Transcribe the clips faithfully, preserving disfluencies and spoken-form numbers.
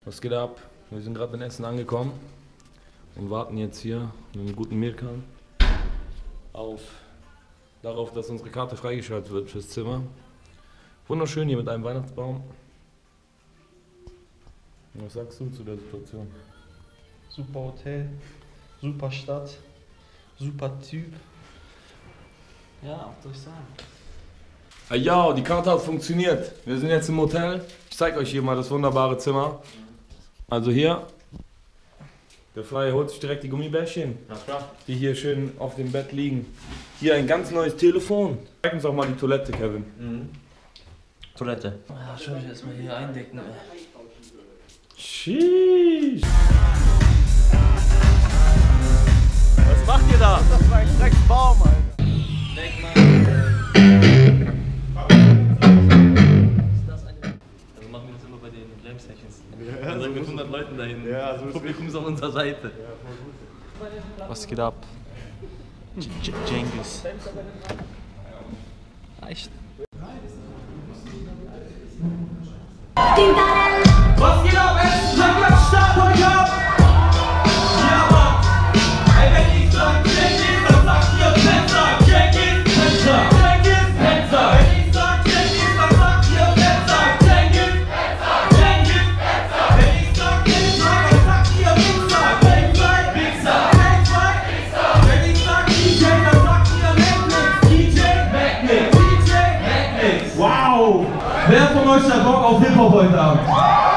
Was geht ab? Wir sind gerade in Essen angekommen und warten jetzt hier mit einem guten Mirkan auf, darauf, dass unsere Karte freigeschaltet wird fürs Zimmer. Wunderschön hier mit einem Weihnachtsbaum. Was sagst du zu der Situation? Super Hotel, super Stadt, super Typ. Ja, was soll ich sagen? Ah ja, die Karte hat funktioniert. Wir sind jetzt im Hotel. Ich zeige euch hier mal das wunderbare Zimmer. Also hier, der Flyer holt sich direkt die Gummibärchen, Na klar. die hier schön auf dem Bett liegen. Hier ein ganz neues Telefon. Zeig uns auch mal die Toilette, Kevin. Mhm. Toilette. Ja, schau ich erstmal hier eindecken. Sheesh. Was macht ihr da? Das war ein Drecksbaum, Alter. Leck mal. Also machen wir das immer bei den Blame-Sessions. Ja, Dann so sind mit muss hundert Leuten dahin. Ja, so das ist Publikum ist auf unserer Seite. Ja, voll gut. Was geht ab? Jengis. Reicht. Was geht ab, Essen? Check das Start heute ab! Ja, Mann! Ey, wenn ich sag, check it, dann sagt ihr Fenster! Check it, Fenster! Check it, Fenster! Wenn ich sag, check it, dann sagt ihr Fenster! Check it, Fenster! Check it, Fenster! Wenn ich sag, check it, dann sagt ihr Wichser! Weltweit, Wichser! Weltweit, Wichser! Wenn ich sag D J, dann sagt ihr Magnix! D J, Magnix! D J, Magnix! Wow! Wer von euch hat Bock auf Hip-Hop heute Abend?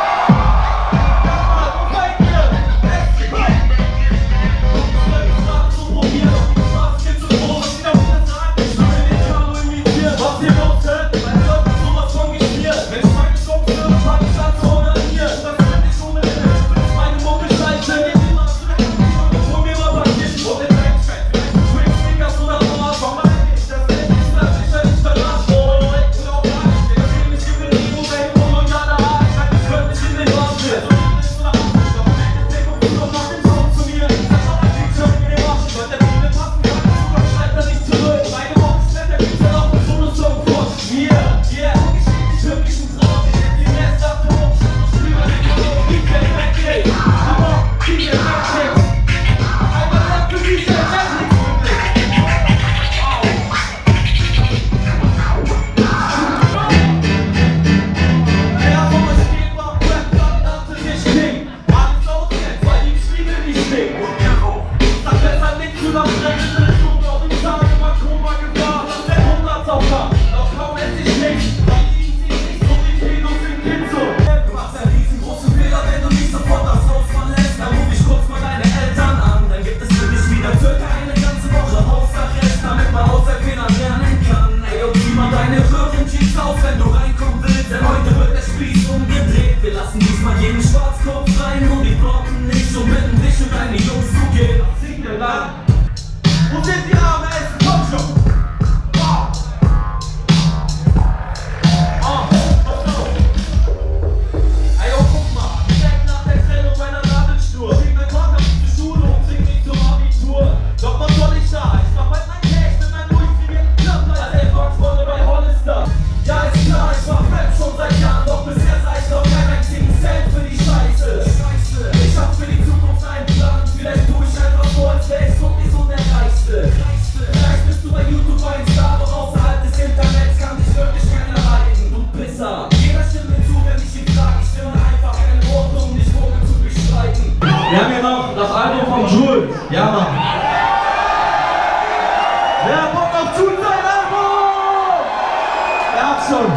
Wir haben hier noch das Album von Jules. Ja, Mann. Wer hat Bock auf Jules sein Album? Er hat's schon.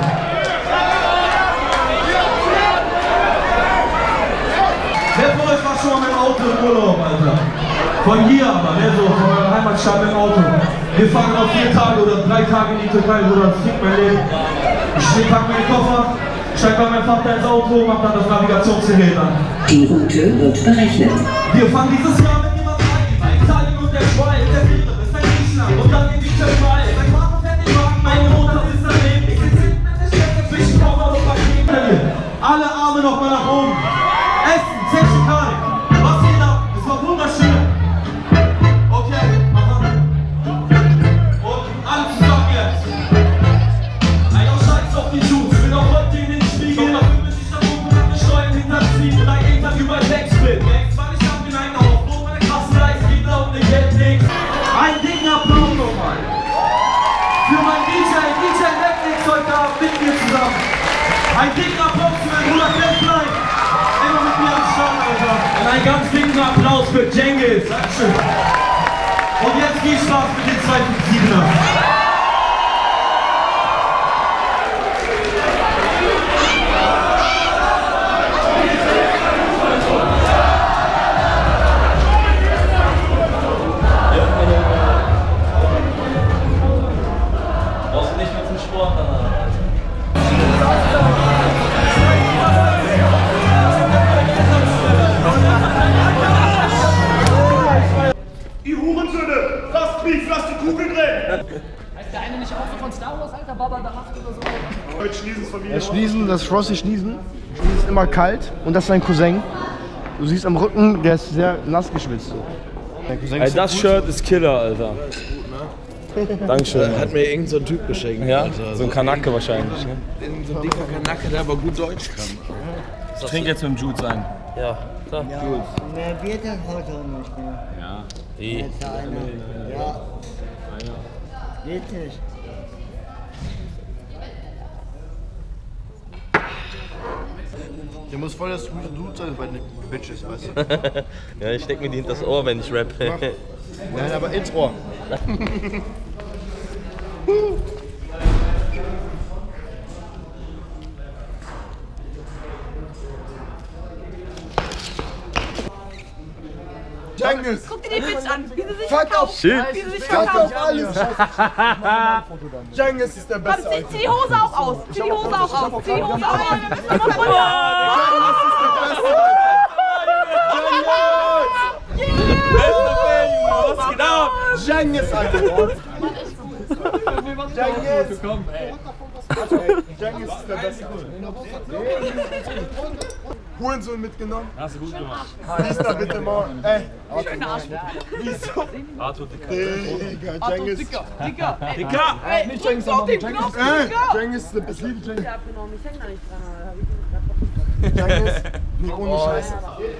Wer von euch war schon mal mit dem Auto im Urlaub, Alter? Von hier aber, ne? So, von eurer Heimatstadt mit dem Auto. Wir fahren auf vier Tage oder drei Tage in die Türkei, Bruder. Das fickt mein Leben. Ich pack meine Koffer. Steig bei meinem Vater ins Auto, mach dann das Navigationsgerät an. Die Route wird berechnet. Wir fahren dieses Jahr mit jemandem rein, bei Italien und der Schweiz. Der Vierte bis nach Griechenland und dann in die Türkei. Mein Vater fährt den Wagen, meine Mutter ist daneben. Ich sitze hinten in der Strecke zwischen Koffer und Paketen. Alle Arme nochmal nach oben. Essen, Tschechikei. Was geht ab? Es war wunderschön. Okay, aha. Und alle zusammen jetzt. Ein Scheiß auf die Juice. Will auch heute in den Spiegel. Dafür bin ich da oben und hab die Steuern hinterziehen. einen ganz dicken Applaus für Cengiz. Dankeschön. Und jetzt viel Spaß mit den zwei fünf siebener. Brauchst du nicht mehr zum Sport danach. Die Hurensöhne! Lasst mich, lasst die Kugel drin! Heißt der eine nicht auch so von Star Wars, Alter? Baba der Haft oder so? Heute Schniesens Familie. Das Schniesen, das Frosty Schniesen. Schniesen ist immer kalt und das ist sein Cousin. Du siehst am Rücken, der ist sehr nass geschwitzt. So. Dein Cousin Ey, ist das Shirt ist Killer, Alter. Dankeschön. Hat mir irgend so ein Typ geschenkt. Ja, Alter. so ein Kanake wahrscheinlich. Ne? Irgend so ein dicker Kanake, der aber gut Deutsch kann. Ich trinke jetzt mit dem Jude ein. Ja, klar. Ja, mehr wird das heute auch nicht mehr. Ja. Wie? Jetzt einer. Ja. Wirklich. Der muss voll das gute Dude sein bei den Bitches, weißt du? Ja, ich steck mir die hinter das Ohr, wenn ich rappe. Nein, aber ins Ohr. Cengiz! Guck dir die Bitch an, wie sie sich Fuck auf! Shit. Wie sie sich Fuck verkauft. auf alles! Cengiz ist der Komm, Beste, zieh, Alter. zieh die Hose auch aus. Zieh die Hose auch aus. Zieh die Hose auch aus. Wir müssen noch mal von Was geht ab? Cengiz, Alter! Cengiz! Cengiz ist der Beste. Hurensohn mitgenommen. Hast du gut gemacht. Lies da bitte mal. Ey, Schöne Arsch. wieso? Arthur Dicker. Digga, Cengiz. Dicker, Dicker. Ey, Dicker! ey, nicht Cengiz auf den Knopf, Ey, Dicker. Cengiz ist der Beste. Liebe Cengiz. Ja, genau, ich häng da nicht dran. Cengiz, nee, ohne Scheiß.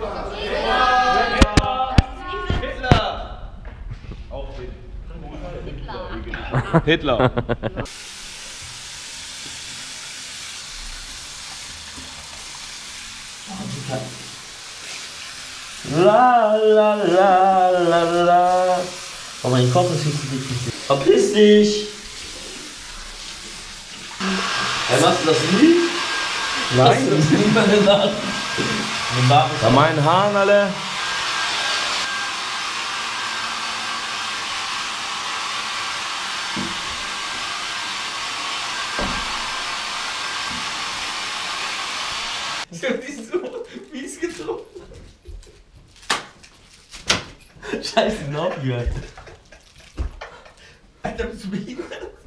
Hitler. La la la la la. Oh, mein Kopf ist viel zu dick. Verpiss dich! Hey, machst du das nie? Nein. Das ist nicht mehr in der Bei meinen Haaren alle. Ich hab die so mies getroffen. Scheiße, genau hier. Alter, bist du behindert?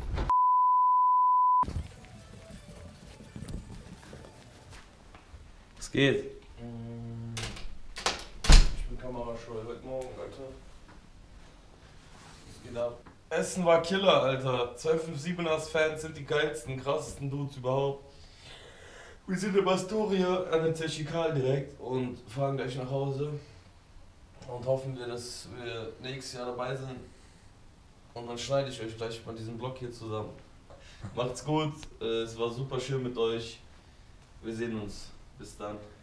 Was geht? Ich bin kamerascheu heute Morgen, Alter. Was geht ab? Essen war Killer, Alter. zwei fünf siebeners Fans sind die geilsten, krassesten Dudes überhaupt. Wir sind in Astoria an der Technikal direkt und fahren gleich nach Hause. Und hoffen wir, dass wir nächstes Jahr dabei sind. Und dann schneide ich euch gleich mal diesen Vlog hier zusammen. Macht's gut, es war super schön mit euch. Wir sehen uns. Bis dann.